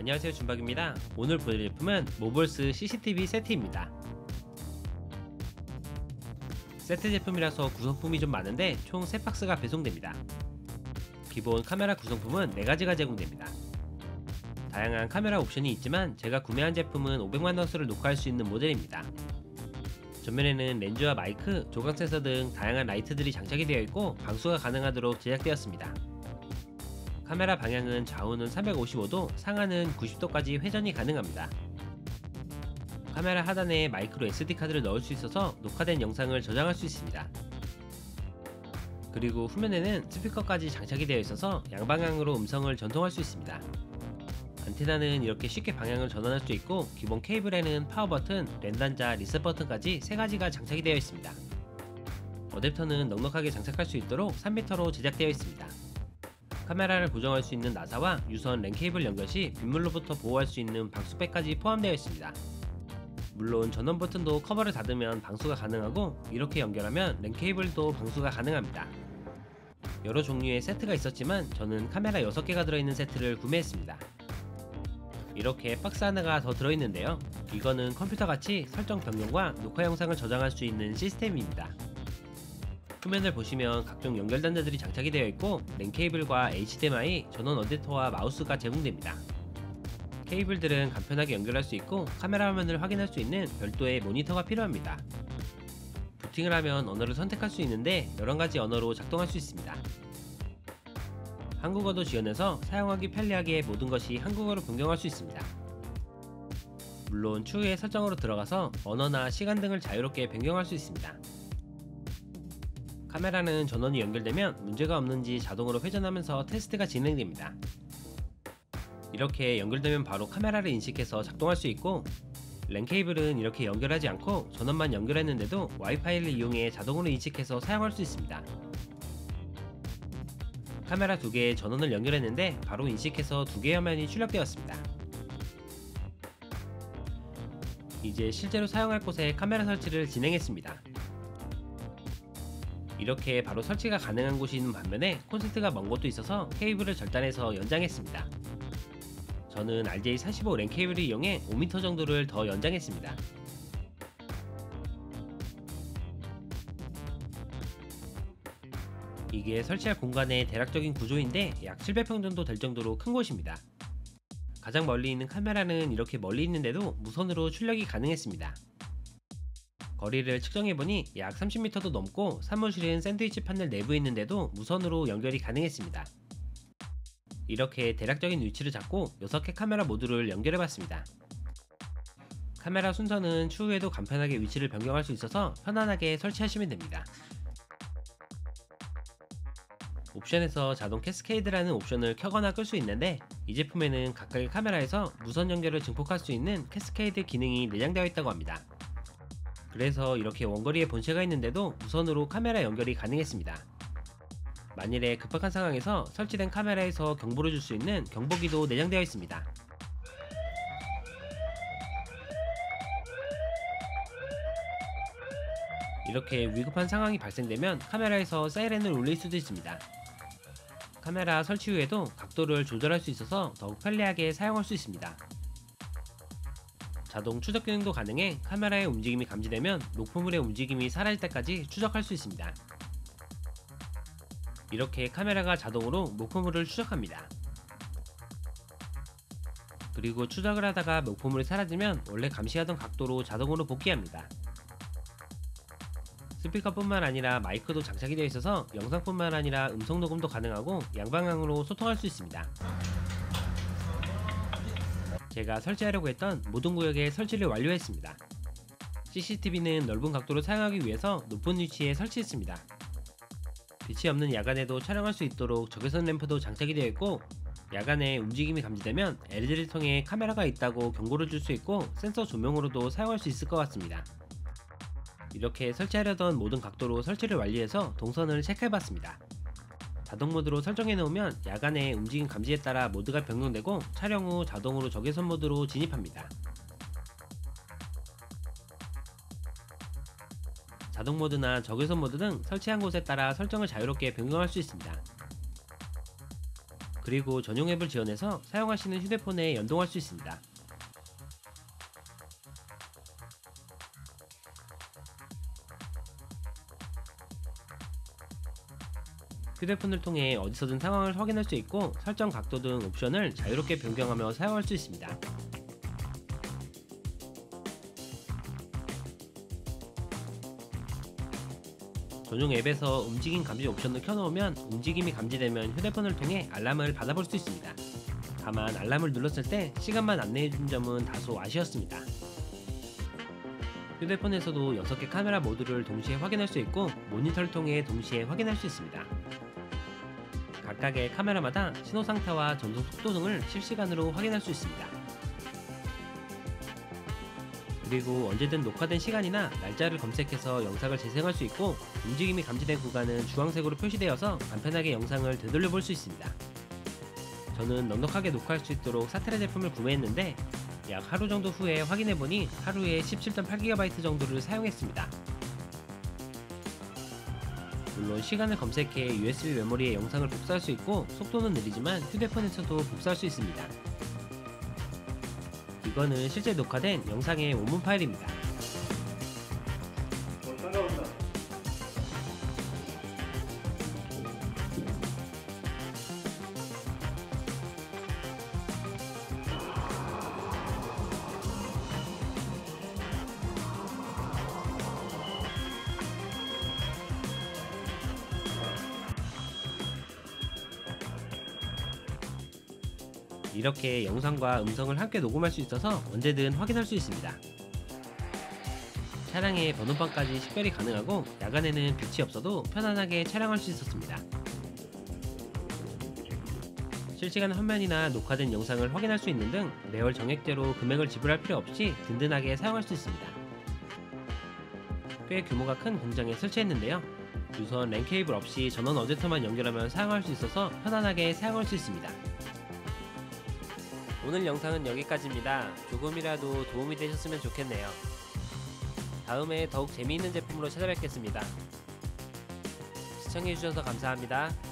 안녕하세요, 준박입니다. 오늘 보여드릴 제품은 모볼스 CCTV 세트입니다. 세트 제품이라서 구성품이 좀 많은데 총 3박스가 배송됩니다. 기본 카메라 구성품은 4가지가 제공됩니다. 다양한 카메라 옵션이 있지만 제가 구매한 제품은 500만원 수를 녹화할 수 있는 모델입니다. 전면에는 렌즈와 마이크, 조각 센서 등 다양한 라이트들이 장착이 되어 있고 방수가 가능하도록 제작되었습니다. 카메라 방향은 좌우는 355도, 상하는 90도까지 회전이 가능합니다. 카메라 하단에 마이크로 SD카드를 넣을 수 있어서 녹화된 영상을 저장할 수 있습니다. 그리고 후면에는 스피커까지 장착이 되어 있어서 양방향으로 음성을 전송할 수 있습니다. 안테나는 이렇게 쉽게 방향을 전환할 수 있고 기본 케이블에는 파워 버튼, 랜 단자, 리셋 버튼까지 3가지가 장착이 되어 있습니다. 어댑터는 넉넉하게 장착할 수 있도록 3m로 제작되어 있습니다. 카메라를 고정할 수 있는 나사와 유선 랜 케이블 연결 시 빗물로부터 보호할 수 있는 방수백까지 포함되어 있습니다. 물론 전원 버튼도 커버를 닫으면 방수가 가능하고 이렇게 연결하면 랜 케이블도 방수가 가능합니다. 여러 종류의 세트가 있었지만 저는 카메라 6개가 들어있는 세트를 구매했습니다. 이렇게 박스 하나가 더 들어있는데요. 이거는 컴퓨터같이 설정 변경과 녹화 영상을 저장할 수 있는 시스템입니다. 후면을 보시면 각종 연결 단자들이 장착이 되어 있고 랜 케이블과 HDMI, 전원 어댑터와 마우스가 제공됩니다. 케이블들은 간편하게 연결할 수 있고 카메라 화면을 확인할 수 있는 별도의 모니터가 필요합니다. 부팅을 하면 언어를 선택할 수 있는데 여러가지 언어로 작동할 수 있습니다. 한국어도 지원해서 사용하기 편리하게 모든 것이 한국어로 변경할 수 있습니다. 물론 추후에 설정으로 들어가서 언어나 시간 등을 자유롭게 변경할 수 있습니다. 카메라는 전원이 연결되면 문제가 없는지 자동으로 회전하면서 테스트가 진행됩니다. 이렇게 연결되면 바로 카메라를 인식해서 작동할 수 있고 랜 케이블은 이렇게 연결하지 않고 전원만 연결했는데도 와이파이를 이용해 자동으로 인식해서 사용할 수 있습니다. 카메라 2개에 전원을 연결했는데 바로 인식해서 2개의 화면이 출력되었습니다. 이제 실제로 사용할 곳에 카메라 설치를 진행했습니다. 이렇게 바로 설치가 가능한 곳이 있는 반면에 콘센트가 먼 곳도 있어서 케이블을 절단해서 연장했습니다. 저는 RJ45 랜 케이블을 이용해 5m 정도를 더 연장했습니다. 이게 설치할 공간의 대략적인 구조인데 약 700평 정도 될 정도로 큰 곳입니다. 가장 멀리 있는 카메라는 이렇게 멀리 있는데도 무선으로 출력이 가능했습니다. 거리를 측정해보니 약 30m도 넘고 사무실은 샌드위치 판넬 내부에 있는데도 무선으로 연결이 가능했습니다. 이렇게 대략적인 위치를 잡고 6개 카메라 모듈을 연결해봤습니다. 카메라 순서는 추후에도 간편하게 위치를 변경할 수 있어서 편안하게 설치하시면 됩니다. 옵션에서 자동 캐스케이드라는 옵션을 켜거나 끌 수 있는데 이 제품에는 각각의 카메라에서 무선 연결을 증폭할 수 있는 캐스케이드 기능이 내장되어 있다고 합니다. 그래서 이렇게 원거리에 본체가 있는데도 무선으로 카메라 연결이 가능했습니다. 만일에 급박한 상황에서 설치된 카메라에서 경보를 줄 수 있는 경보기도 내장되어 있습니다. 이렇게 위급한 상황이 발생되면 카메라에서 사이렌을 울릴 수도 있습니다. 카메라 설치 후에도 각도를 조절할 수 있어서 더욱 편리하게 사용할 수 있습니다. 자동 추적 기능도 가능해 카메라의 움직임이 감지되면 녹화물의 움직임이 사라질 때까지 추적할 수 있습니다. 이렇게 카메라가 자동으로 녹화물을 추적합니다. 그리고 추적을 하다가 녹화물이 사라지면 원래 감시하던 각도로 자동으로 복귀합니다. 스피커뿐만 아니라 마이크도 장착이 되어 있어서 영상뿐만 아니라 음성 녹음도 가능하고 양방향으로 소통할 수 있습니다. 제가 설치하려고 했던 모든 구역에 설치를 완료했습니다. CCTV는 넓은 각도로 사용하기 위해서 높은 위치에 설치했습니다. 빛이 없는 야간에도 촬영할 수 있도록 적외선 램프도 장착이 되어 있고 야간에 움직임이 감지되면 LED를 통해 카메라가 있다고 경고를 줄 수 있고 센서 조명으로도 사용할 수 있을 것 같습니다. 이렇게 설치하려던 모든 각도로 설치를 완료해서 동선을 체크해봤습니다. 자동 모드로 설정해 놓으면 야간에 움직임 감지에 따라 모드가 변경되고 촬영 후 자동으로 적외선 모드로 진입합니다. 자동 모드나 적외선 모드 등 설치한 곳에 따라 설정을 자유롭게 변경할 수 있습니다. 그리고 전용 앱을 지원해서 사용하시는 휴대폰에 연동할 수 있습니다. 휴대폰을 통해 어디서든 상황을 확인할 수 있고 설정 각도 등 옵션을 자유롭게 변경하며 사용할 수 있습니다. 전용 앱에서 움직임 감지 옵션을 켜놓으면 움직임이 감지되면 휴대폰을 통해 알람을 받아볼 수 있습니다. 다만 알람을 눌렀을 때 시간만 안내해준 점은 다소 아쉬웠습니다. 휴대폰에서도 6개 카메라 모드를 동시에 확인할 수 있고 모니터를 통해 동시에 확인할 수 있습니다. 각각의 카메라마다 신호 상태와 전송 속도 등을 실시간으로 확인할 수 있습니다. 그리고 언제든 녹화된 시간이나 날짜를 검색해서 영상을 재생할 수 있고 움직임이 감지된 구간은 주황색으로 표시되어서 간편하게 영상을 되돌려 볼 수 있습니다. 저는 넉넉하게 녹화할 수 있도록 사테라 제품을 구매했는데 약 하루 정도 후에 확인해보니 하루에 17.8GB 정도를 사용했습니다. 물론 시간을 검색해 USB 메모리에 영상을 복사할 수 있고 속도는 느리지만 휴대폰에서도 복사할 수 있습니다. 이거는 실제 녹화된 영상의 원문 파일입니다. 이렇게 영상과 음성을 함께 녹음할 수 있어서 언제든 확인할 수 있습니다. 차량의 번호판까지 식별이 가능하고 야간에는 빛이 없어도 편안하게 촬영할 수 있었습니다. 실시간 화면이나 녹화된 영상을 확인할 수 있는 등 매월 정액제로 금액을 지불할 필요 없이 든든하게 사용할 수 있습니다. 꽤 규모가 큰 공장에 설치했는데요. 유선 랜 케이블 없이 전원 어댑터만 연결하면 사용할 수 있어서 편안하게 사용할 수 있습니다. 오늘 영상은 여기까지입니다. 조금이라도 도움이 되셨으면 좋겠네요. 다음에 더욱 재미있는 제품으로 찾아뵙겠습니다. 시청해주셔서 감사합니다.